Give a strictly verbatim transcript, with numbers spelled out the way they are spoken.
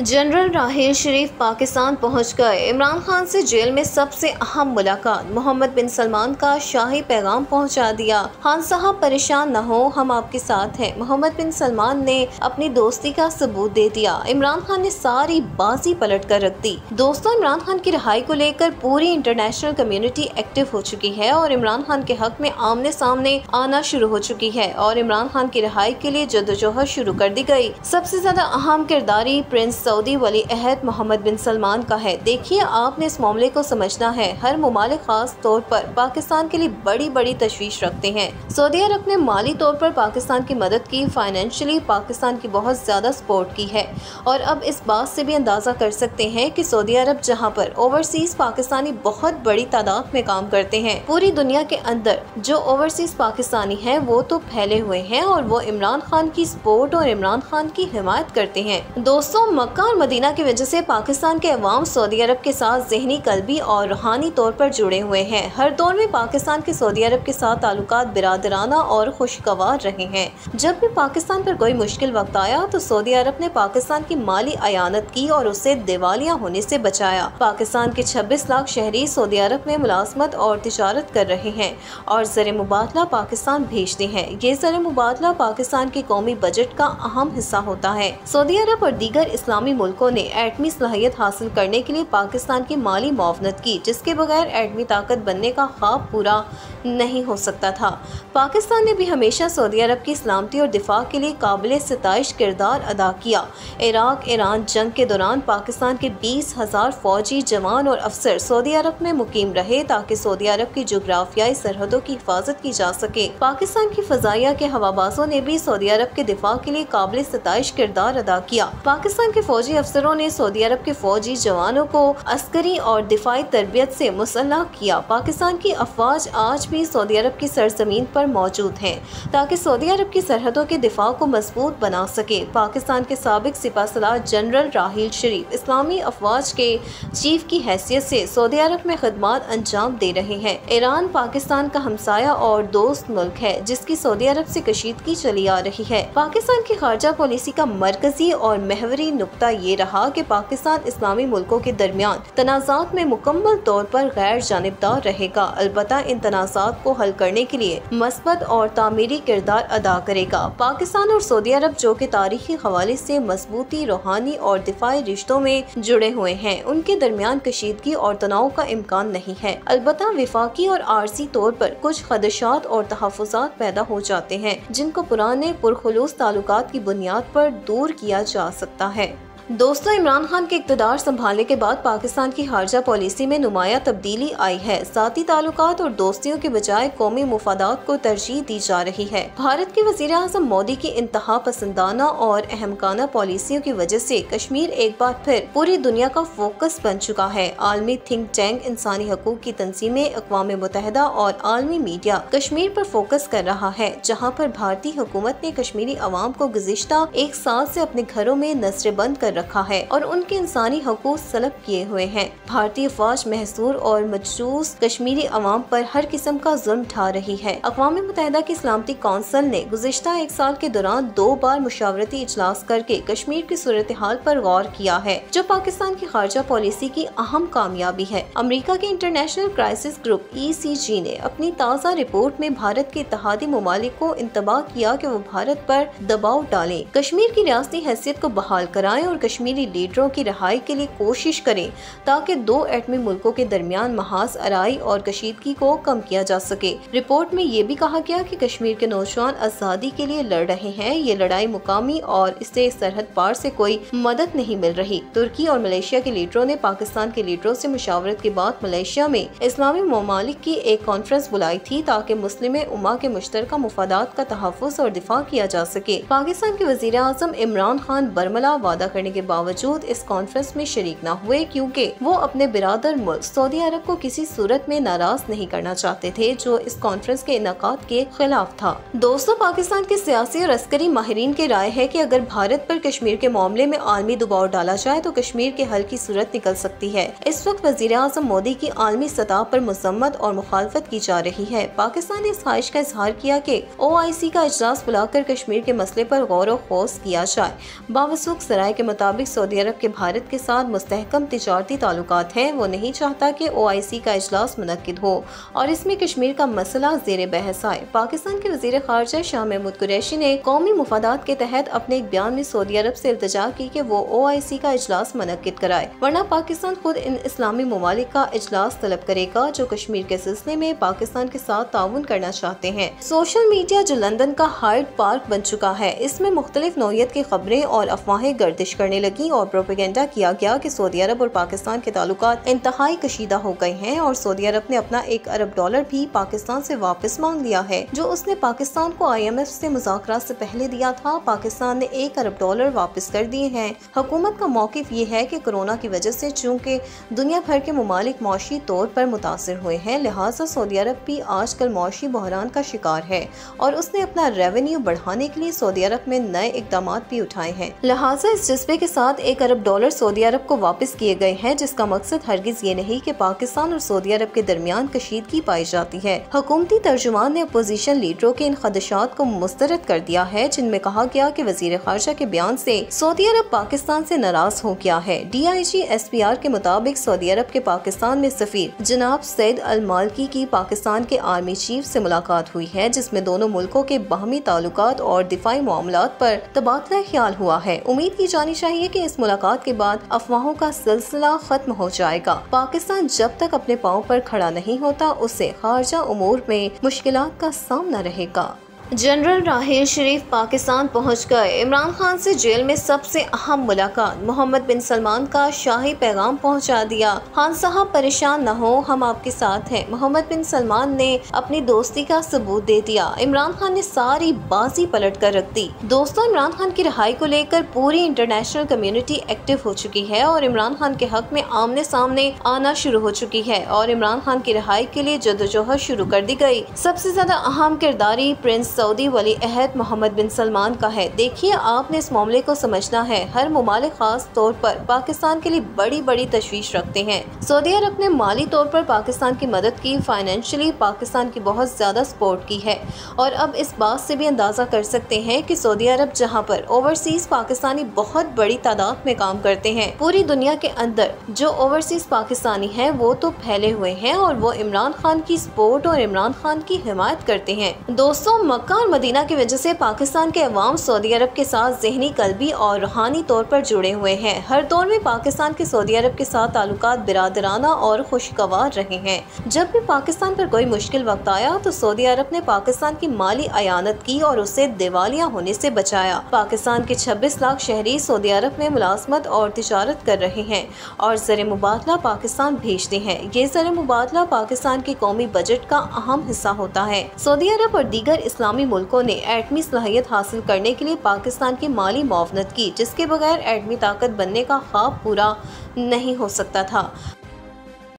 General राहील शरीफ पाकिस्तान पहुंच गए। इमरान खान से जेल में सबसे अहम मुलाकात। मोहम्मद बिन सलमान का शाही पैगाम पहुंचा दिया। खान साहब परेशान न हो, हम आपके साथ हैं। मोहम्मद बिन सलमान ने अपनी दोस्ती का सबूत दे दिया। इमरान खान ने सारी बाजी पलट कर रख दी। दोस्तों, इमरान खान की रिहाई को लेकर पूरी इंटरनेशनल कम्युनिटी एक्टिव हो चुकी है और इमरान खान के हक में आमने सामने आना शुरू हो चुकी है और इमरान खान की रिहाई के लिए जद्दोजहद शुरू कर दी गई। सबसे ज्यादा अहम किरदारी प्रिंस सऊदी वली अहद मोहम्मद बिन सलमान का है। देखिए, आपने इस मामले को समझना है। हर मुमालिक खास तौर पर पाकिस्तान के लिए बड़ी बड़ी तशवीश रखते हैं। सऊदी अरब ने माली तौर पर पाकिस्तान की मदद की, फाइनेंशियली पाकिस्तान की बहुत ज्यादा सपोर्ट की है और अब इस बात से भी अंदाजा कर सकते हैं कि सऊदी अरब जहां पर ओवरसीज पाकिस्तानी बहुत बड़ी तादाद में काम करते हैं, पूरी दुनिया के अंदर जो ओवरसीज पाकिस्तानी हैं वो तो फैले हुए हैं और वो इमरान खान की सपोर्ट और इमरान खान की हिमायत करते हैं। दोस्तों, मक्का और मदीना की वजह से पाकिस्तान के अवाम सऊदी अरब के साथ ज़हनी, कल्बी और रूहानी तौर पर जुड़े हुए हैं। हर दौर में पाकिस्तान के सऊदी अरब के साथ ताल्लुकात बिरादराना और खुशगवार रहे हैं। जब भी पाकिस्तान पर कोई मुश्किल वक्त आया तो सऊदी अरब ने पाकिस्तान की माली अयानत की और उसे दिवालिया होने से बचाया। पाकिस्तान के छब्बीस लाख शहरी सऊदी अरब में मुलाजमत और तिजारत कर रहे हैं और ज़र मुबादला पाकिस्तान भेजते हैं। ये ज़र मुबादला पाकिस्तान के कौमी बजट का अहम हिस्सा होता है। सऊदी अरब और दीगर इस्लामी मुल्कों ने एटमी सलाहियत हासिल करने के लिए पाकिस्तान की माली मुआवनत की, जिसके बगैर एटमी ताकत बनने का ख्वाब पूरा नहीं हो सकता था। पाकिस्तान ने भी हमेशा सऊदी अरब की सलामती और दिफा के लिए काबिल सिताइश किरदार अदा किया। इराक ईरान जंग के दौरान पाकिस्तान के बीस हजार फौजी जवान और अफसर सऊदी अरब में मुकीम रहे ताकि सऊदी अरब की जोग्राफियाई सरहदों की हिफाजत की जा सके। पाकिस्तान की फजाइया के हवाबाजों ने भी सऊदी अरब के दिफा के लिए काबिल सिताइश किरदार अदा किया। पाकिस्तान के फौजी अफसरों ने सऊदी अरब के फौजी जवानों को अस्करी और दिफाई तरबियत से मुसल्लह किया। पाकिस्तान की अफवाज आज भी सऊदी अरब की सरजमीन पर मौजूद हैं ताकि सऊदी अरब की सरहदों के दिफा को मजबूत बना सके। पाकिस्तान के साबिक सिपह सलार जनरल राहील शरीफ इस्लामी अफवाज के चीफ की हैसियत से सऊदी अरब में खदमात अंजाम दे रहे हैं। ईरान पाकिस्तान का हमसाया और दोस्त मुल्क है जिसकी सऊदी अरब से कशीदगी चली आ रही है। पाकिस्तान की खारजा पॉलिसी का मरकजी और महवरी नुक्ता ये रहा कि पाकिस्तान इस्लामी मुल्कों के दरमियान तनाज़ात में मुकम्मल तौर पर गैर जानिबदार रहेगा, अलबत्ता इन तनाज़ात को हल करने के लिए मस्बत और तामीरी किरदार अदा करेगा। पाकिस्तान और सऊदी अरब जो कि तारीखी हवाले से मजबूती, रूहानी और दिफाई रिश्तों में जुड़े हुए हैं, उनके दरमियान कशीदगी और तनाव का इम्कान नहीं है। अलबत्ता विफाकी और आर्जी तौर पर कुछ खदशात और तहफ़्फ़ुज़ात पैदा हो जाते हैं जिनको पुराने पुरखुलूस ताल्लुकात की बुनियाद पर दूर किया जा सकता है। दोस्तों, इमरान खान के इक़्तिदार संभालने के बाद पाकिस्तान की खारजा पॉलिसी में नुमाया तब्दीली आई है। ज़ाती ताल्लुकात और दोस्तियों के बजाय कौमी मुफादात को तरजीह दी जा रही है। भारत के वज़ीर आज़म मोदी की इंतहा पसंदाना और अहमकाना पॉलिसियों की वजह से कश्मीर एक बार फिर पूरी दुनिया का फोकस बन चुका है। आलमी थिंक टैंक, इंसानी हकूक की तंजीमें, अक़वाम मुत्तहिदा और आलमी मीडिया कश्मीर पर फोकस कर रहा है, जहाँ पर भारतीय हुकूमत ने कश्मीरी अवाम को गुज़िश्ता एक साल से अपने घरों में नस्रेबंद कर रखा है और उनके इंसानी हकूक सलब किए हुए हैं। भारतीय फौज महसूर और मजसूस कश्मीरी अवाम पर हर किस्म का जुल्म ढा रही है। अक़वाम मुत्तहिदा की सलामती कौंसिल ने गुज़िश्ता एक साल के दौरान दो बार मुशावरती इजलास करके कश्मीर की सूरत हाल पर गौर किया है, जो पाकिस्तान की खारजा पॉलिसी की अहम कामयाबी है। अमरीका के international crisis group I C G ने अपनी ताज़ा रिपोर्ट में भारत के इत्तेहादी ममालिक को इंतबाह किया कि वो भारत पर दबाव डालें, कश्मीर की रियासती हैसियत को बहाल कराएं और कश्मीरी लीडरों की रिहाई के लिए कोशिश करें ताकि दो एटमी मुल्कों के दरमियान महाज अराई और कशीदगी को कम किया जा सके। रिपोर्ट में ये भी कहा गया कि कश्मीर के नौजवान आज़ादी के लिए लड़ रहे हैं। ये लड़ाई मुकामी और इससे सरहद पार से कोई मदद नहीं मिल रही। तुर्की और मलेशिया के लीडरों ने पाकिस्तान के लीडरों से मुशावरत के बाद मलेशिया में इस्लामी ममालिक की एक कॉन्फ्रेंस बुलाई थी ताकि मुस्लिम उम्मा के मुश्तरका मुफादात का तहफ़्फ़ुज़ और दिफा किया जा सके। पाकिस्तान के वज़ीर आज़म इमरान खान बरमला वादा करने के बावजूद इस कॉन्फ्रेंस में शरीक न हुए क्योंकि वो अपने बिरादर मुल्क सऊदी अरब को किसी सूरत में नाराज नहीं करना चाहते थे, जो इस कॉन्फ्रेंस के इनेकाद के खिलाफ था। दोस्तों, पाकिस्तान के सियासी और अस्करी माहिरीन की राय है कि अगर भारत पर कश्मीर के मामले में आलमी दबाव डाला जाए तो कश्मीर के हल की सूरत निकल सकती है। इस वक्त वज़ीर आज़म मोदी की आलमी सतह पर मज़म्मत और मुखालफत की जा रही है। पाकिस्तान ने इस ख्वाहिश का इजहार किया कि ओ आई सी का इजलास बुलाकर कश्मीर के मसले पर गौर व खोज किया जाए। बावसूख सराय के मुताबिक सऊदी अरब के भारत के साथ मुस्तहकम तिजारती ताल्लुकात हैं। वो नहीं चाहता कि ओ आई सी का इजलास मुनक्किद हो और इसमें कश्मीर का मसला ज़ेर बहस आए। पाकिस्तान के वज़ीर ख़ारजा शाह महमूद कुरैशी ने कौमी मुफादात के तहत अपने एक बयान में सऊदी अरब से इल्तिजा की कि वो ओ आई सी का इजलास मुनक्किद कराए, वरना पाकिस्तान खुद इन इस्लामी ममालिक का इजलास तलब करेगा जो कश्मीर के सिलसिले में पाकिस्तान के साथ ताउन करना चाहते हैं। सोशल मीडिया जो लंदन का हाइड पार्क बन चुका है, इसमें मुख्तलिफ नौइयत की खबरें और अफवाहें गर्दिश करने लगी और प्रोपेगेंडा किया गया कि सऊदी अरब और पाकिस्तान के ताल्लुकात इंतहाई कशीदा हो गए हैं और सऊदी अरब ने अपना एक अरब डॉलर भी पाकिस्तान से वापस मांग लिया है जो उसने पाकिस्तान को आई एम एफ से मुज़ाकरात से पहले दिया था। पाकिस्तान ने एक अरब डॉलर वापस कर दिए हैं। हुकूमत का मौक़िफ़ ये है कि कोरोना की वजह से चूँकि दुनिया भर के ममालिक मौशी तौर पर मुतासिर हुए हैं, लिहाजा सऊदी अरब भी आजकल मौशी बहरान का शिकार है और उसने अपना रेवेन्यू बढ़ाने के लिए सऊदी अरब में नए इकदाम भी उठाए हैं। लिहाजा इस जज्बे के साथ एक अरब डॉलर सऊदी अरब को वापस किए गए हैं, जिसका मकसद हरगिज ये नहीं कि पाकिस्तान और सऊदी अरब के दरमियान कशीदगी पाई जाती है। हुकूमती तर्जुमान ने अपोजिशन लीडरों के इन खदशात को मुस्तरद कर दिया है, जिनमें कहा गया कि वजीर खारजा के बयान से सऊदी अरब पाकिस्तान से नाराज हो गया है। D I G S P R के मुताबिक सऊदी अरब के पाकिस्तान में सफीर जनाब सैयद अल मालकी की पाकिस्तान के आर्मी चीफ से मुलाकात हुई है, जिसमें दोनों मुल्कों के बाहमी ताल्लुकात और दिफाई मामलात पर तबादला ख्याल हुआ है। उम्मीद की जानी चाहिए कि इस मुलाकात के बाद अफवाहों का सिलसिला खत्म हो जाएगा। पाकिस्तान जब तक अपने पाँव पर खड़ा नहीं होता, उससे खारजा उमूर में मुश्किलात का सामना रहेगा। जनरल राहील शरीफ पाकिस्तान पहुंच गए। इमरान खान से जेल में सबसे अहम मुलाकात। मोहम्मद बिन सलमान का शाही पैगाम पहुंचा दिया। खान साहब परेशान न हो, हम आपके साथ हैं। मोहम्मद बिन सलमान ने अपनी दोस्ती का सबूत दे दिया। इमरान खान ने सारी बाजी पलट कर रख दी। दोस्तों, इमरान खान की रिहाई को लेकर पूरी इंटरनेशनल कम्युनिटी एक्टिव हो चुकी है और इमरान खान के हक में आमने सामने आना शुरू हो चुकी है और इमरान खान की रिहाई के लिए जद्दोजहद शुरू कर दी गई। सबसे ज्यादा अहम किरदारी प्रिंस सऊदी वली अहद मोहम्मद बिन सलमान का है। देखिए, आपने इस मामले को समझना है। हर मुमालिक खास तौर पर पाकिस्तान के लिए बड़ी बड़ी तशवीश रखते हैं। सऊदी अरब ने माली तौर पर पाकिस्तान की मदद की, फाइनेंशियली पाकिस्तान की बहुत ज्यादा सपोर्ट की है और अब इस बात से भी अंदाजा कर सकते हैं कि सऊदी अरब जहां पर ओवरसीज पाकिस्तानी बहुत बड़ी तादाद में काम करते हैं, पूरी दुनिया के अंदर जो ओवरसीज पाकिस्तानी हैं वो तो फैले हुए हैं और वो इमरान खान की सपोर्ट और इमरान खान की हिमायत करते हैं। दोस्तों, मक्का और मदीना की वजह से पाकिस्तान के अवाम सऊदी अरब के साथ ज़हनी, कल्बी और रूहानी तौर पर जुड़े हुए हैं। हर दौर में पाकिस्तान के सऊदी अरब के साथ ताल्लुकात बिरादराना और खुशगवार रहे हैं। जब भी पाकिस्तान पर कोई मुश्किल वक्त आया तो सऊदी अरब ने पाकिस्तान की माली अयानत की और उसे दिवालिया होने से बचाया। पाकिस्तान के छब्बीस लाख शहरी सऊदी अरब में मुलाजमत और तिजारत कर रहे हैं और ज़र मुबादला पाकिस्तान भेजते हैं। ये ज़र मुबादला पाकिस्तान के कौमी बजट का अहम हिस्सा होता है। सऊदी अरब और दीगर इस्लामी मुल्कों ने एटमी सलाहियत हासिल करने के लिए पाकिस्तान की माली मुआवनत की, जिसके बगैर एटमी ताकत बनने का ख्वाब पूरा नहीं हो सकता था।